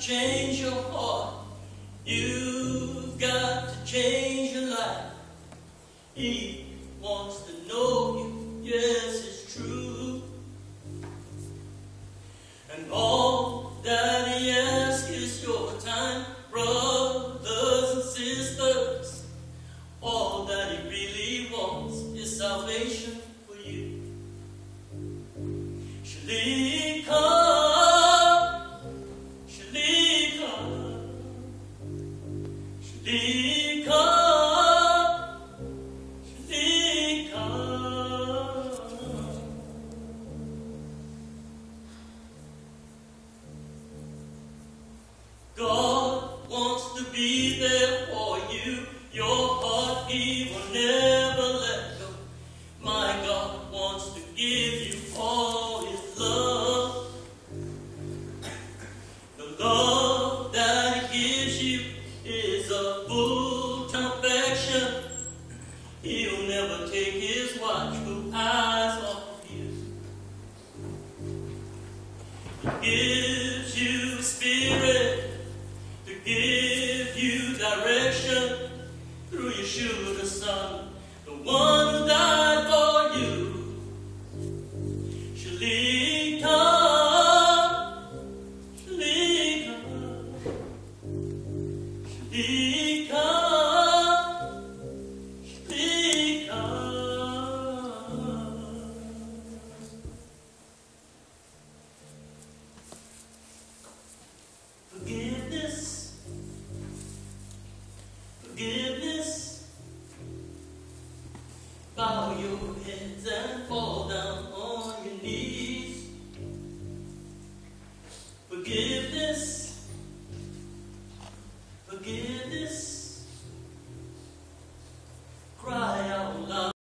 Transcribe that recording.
change your heart. You've got to change your life. He wants to know you, yes, it's true. And all that he asks is your time, brothers and sisters. All that he really wants is salvation for you. Shalika. God wants to be there for you. Your heart he will never let go. My God wants to give you all his love. The love that he gives you is a full-time affection. He'll never take his watchful eyes off of you. He gives you a spirit to give you direction through Yeshua the Son, the one who died for you. Shalika, Shalika, Shalika, Shalika. Forgiveness. Forgiveness. Bow your heads and fall down on your knees. Forgiveness. Forgiveness.